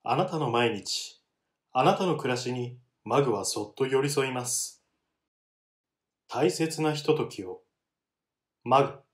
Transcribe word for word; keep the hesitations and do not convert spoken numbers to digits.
あなたの毎日、あなたの暮らしにマグはそっと寄り添います。大切なひとときを、マグ。